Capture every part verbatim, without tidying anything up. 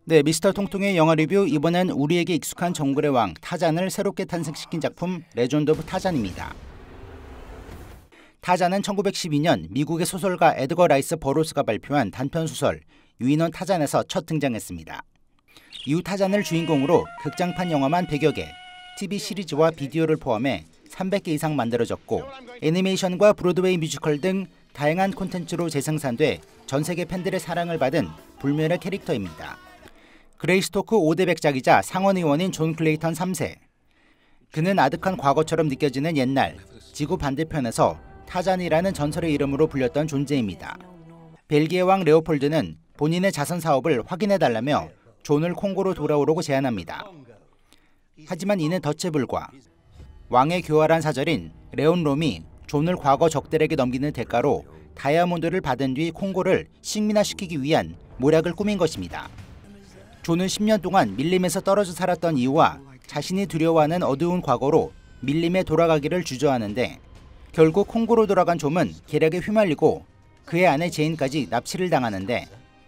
네, 미스터 통통의 영화 리뷰, 이번엔 우리에게 익숙한 정글의 왕 타잔을 새롭게 탄생시킨 작품 레전드 오브 타잔입니다. 타잔은 천구백십이 년 미국의 소설가 에드거 라이스 버로스가 발표한 단편소설 유인원 타잔에서 첫 등장했습니다. 이후 타잔을 주인공으로 극장판 영화만 백여 개, 티비 시리즈와 비디오를 포함해 삼백 개 이상 만들어졌고 애니메이션과 브로드웨이 뮤지컬 등 다양한 콘텐츠로 재생산돼 전 세계 팬들의 사랑을 받은 불멸의 캐릭터입니다. 그레이스토크 오 대 백작이자 상원의원인 존 클레이턴 삼 세. 그는 아득한 과거처럼 느껴지는 옛날, 지구 반대편에서 타잔이라는 전설의 이름으로 불렸던 존재입니다. 벨기에 왕 레오폴드는 본인의 자선 사업을 확인해달라며 존을 콩고로 돌아오라고 제안합니다. 하지만 이는 덫에 불과. 왕의 교활한 사절인 레온 롬이 존을 과거 적들에게 넘기는 대가로 다이아몬드를 받은 뒤 콩고를 식민화시키기 위한 모략을 꾸민 것입니다. 존은 십 년 동안 밀림에서 떨어져 살았던 이유와 자신이 두려워하는 어두운 과거로 밀림에 돌아가기를 주저하는데 결국 콩고로 돌아간 존은 계략에 휘말리고 그의 아내 제인까지 납치를 당하는데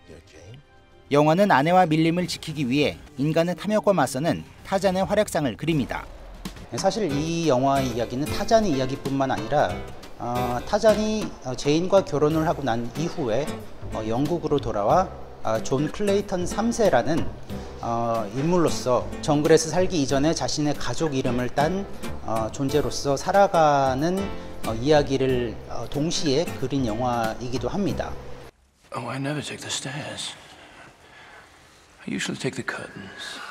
영화는 아내와 밀림을 지키기 위해 인간의 탐욕과 맞서는 타잔의 활약상을 그립니다. 사실 이 영화의 이야기는 타잔의 이야기뿐만 아니라 어, 타잔이 제인과 결혼을 하고 난 이후에 어, 영국으로 돌아와 어, 존 클레이턴 삼 세라는 어, 인물로서 정글에서 살기 이전에 자신의 가족 이름을 딴 어, 존재로서 살아가는 어, 이야기를 어, 동시에 그린 영화이기도 합니다. Oh, I never take the stairs. I usually take the curtains.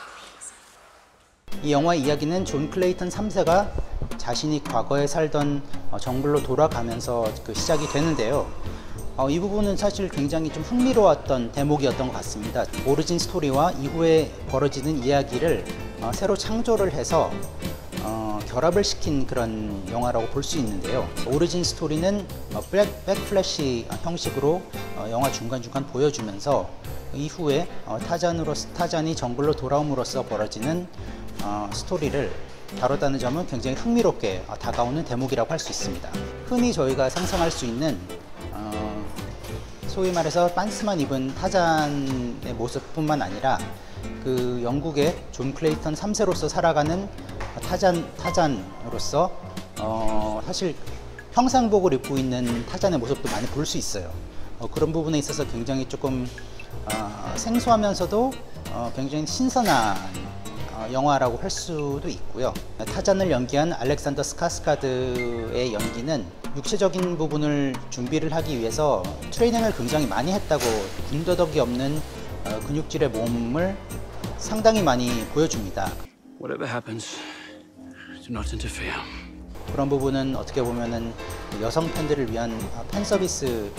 이 영화의 이야기는 존 클레이턴 삼 세가 자신이 과거에 살던 어, 정글로 돌아가면서 그 시작이 되는데요. 어, 이 부분은 사실 굉장히 좀 흥미로웠던 대목이었던 것 같습니다. 오리진 스토리와 이후에 벌어지는 이야기를 어, 새로 창조를 해서 어, 결합을 시킨 그런 영화라고 볼 수 있는데요. 오리진 스토리는 어, 백, 백플래시 형식으로 어, 영화 중간중간 보여주면서 이후에 어, 타잔으로, 타잔이 정글로 돌아옴으로써 벌어지는 어, 스토리를 다뤘다는 점은 굉장히 흥미롭게 어, 다가오는 대목이라고 할 수 있습니다. 흔히 저희가 상상할 수 있는 어, 소위 말해서 빤스만 입은 타잔의 모습뿐만 아니라 그 영국의 존 클레이턴 삼 세로서 살아가는 타잔, 타잔으로서 어, 사실 형상복을 입고 있는 타잔의 모습도 많이 볼 수 있어요. 어, 그런 부분에 있어서 굉장히 조금 어, 생소하면서도 어, 굉장히 신선한 어, 영화라고 할 수도 있고요. 타잔을 연기한 알렉산더 스카스가드의 연기는 육체적인 부분을 준비를 하기 위해서 트레이닝을 굉장히 많이 했다고, 군더더기 없는 어, 근육질의 몸을 상당히 많이 보여줍니다. Whatever happens, do not interfere. 그런 부분은 어떻게 보면은 여성 팬들을 위한 팬 서비스로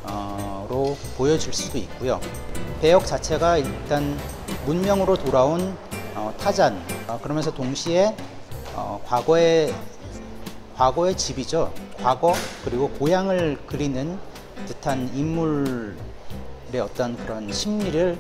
보여질 수도 있고요. 배역 자체가 일단 문명으로 돌아온 어, 타잔, 어, 그러면서 동시에 어, 과거의 과거의 집이죠. 과거 그리고 고향을 그리는 듯한 인물의 어떤 그런 심리를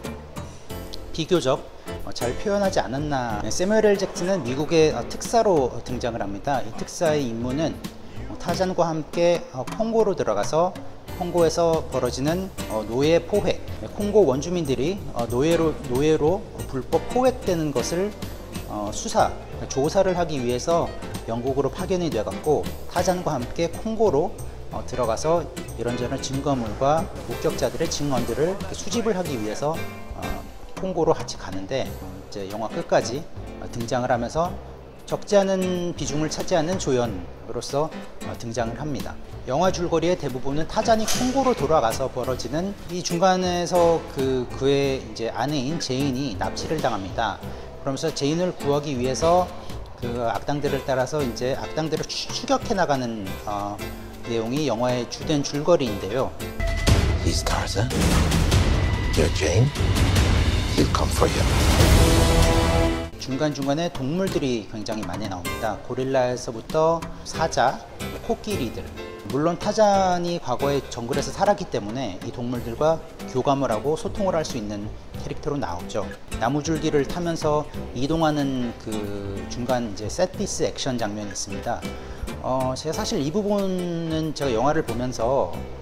비교적 어, 잘 표현하지 않았나. 네, 세뮤얼 엘 잭슨은 미국의 어, 특사로 등장을 합니다. 이 특사의 임무는 어, 타잔과 함께 어, 콩고로 들어가서 콩고에서 벌어지는 어, 노예 포획, 네, 콩고 원주민들이 어, 노예로, 노예로 불법 포획되는 것을 어, 수사, 조사를 하기 위해서 영국으로 파견이 되었고 타잔과 함께 콩고로 어, 들어가서 이런저런 증거물과 목격자들의 증언들을 수집을 하기 위해서 어, 콩고로 같이 가는데 이제 영화 끝까지 어, 등장을 하면서 적지 않은 비중을 차지하는 조연으로서 어, 등장을 합니다. 영화 줄거리의 대부분은 타잔이 콩고로 돌아가서 벌어지는 이 중간에서 그 그의 이제 아내인 제인이 납치를 당합니다. 그러면서 제인을 구하기 위해서 그 악당들을 따라서 이제 악당들을 추격해 나가는 어, 내용이 영화의 주된 줄거리인데요. He's Tarzan. You're Jane. He'll come for you. 중간중간에 동물들이 굉장히 많이 나옵니다. 고릴라에서부터 사자, 코끼리들. 물론 타잔이 과거에 정글에서 살았기 때문에 이 동물들과 교감을 하고 소통을 할 수 있는 캐릭터로 나오죠. 나무줄기를 타면서 이동하는 그 중간 이제 셋피스 액션 장면이 있습니다. 어, 제가 사실 이 부분은 제가 영화를 보면서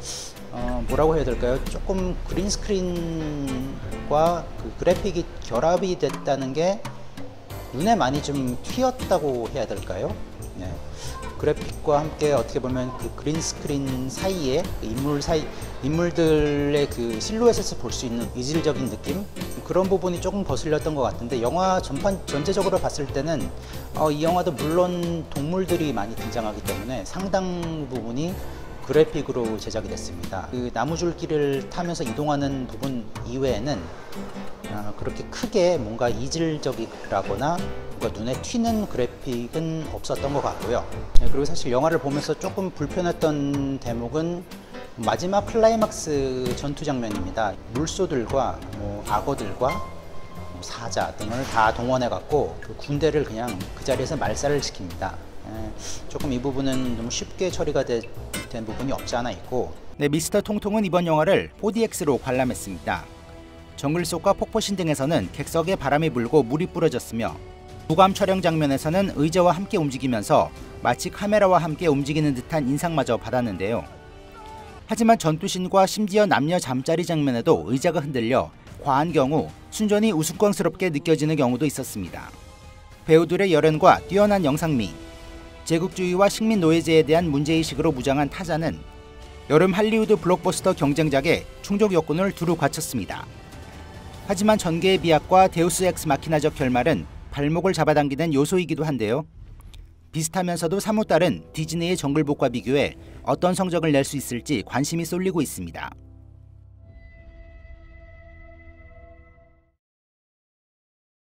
어, 뭐라고 해야 될까요? 조금 그린 스크린과 그 그래픽이 결합이 됐다는 게 눈에 많이 좀 튀었다고 해야 될까요? 네. 그래픽과 함께 어떻게 보면 그 그린 스크린 사이에 인물 사이 인물들의 그 실루엣에서 볼 수 있는 이질적인 느낌, 그런 부분이 조금 거슬렸던 것 같은데, 영화 전반 전체적으로 봤을 때는 어, 이 영화도 물론 동물들이 많이 등장하기 때문에 상당 부분이 그래픽으로 제작이 됐습니다. 그 나무줄기를 타면서 이동하는 부분 이외에는 어, 그렇게 크게 뭔가 이질적이라거나 뭔가 눈에 튀는 그래픽은 없었던 것 같고요. 네, 그리고 사실 영화를 보면서 조금 불편했던 대목은 마지막 클라이막스 전투 장면입니다. 물소들과 뭐 악어들과 뭐 사자 등을 다 동원해 갖고 그 군대를 그냥 그 자리에서 말살을 시킵니다. 예, 조금 이 부분은 너무 쉽게 처리가 되, 된 부분이 없지 않아 있고. 네, 미스터 통통은 이번 영화를 포디엑스로 관람했습니다. 정글 속과 폭포신 등에서는 객석에 바람이 불고 물이 뿌려졌으며, 무감 촬영 장면에서는 의자와 함께 움직이면서 마치 카메라와 함께 움직이는 듯한 인상마저 받았는데요. 하지만 전투신과 심지어 남녀 잠자리 장면에도 의자가 흔들려 과한 경우 순전히 우스꽝스럽게 느껴지는 경우도 있었습니다. 배우들의 열연과 뛰어난 영상미, 제국주의와 식민 노예제에 대한 문제의식으로 무장한 타자는 여름 할리우드 블록버스터 경쟁작에 충족 요건을 두루 갖췄습니다. 하지만 전개의 비약과 데우스 엑스 마키나적 결말은 발목을 잡아당기는 요소이기도 한데요. 비슷하면서도 사뭇 다른 디즈니의 정글북과 비교해 어떤 성적을 낼 수 있을지 관심이 쏠리고 있습니다.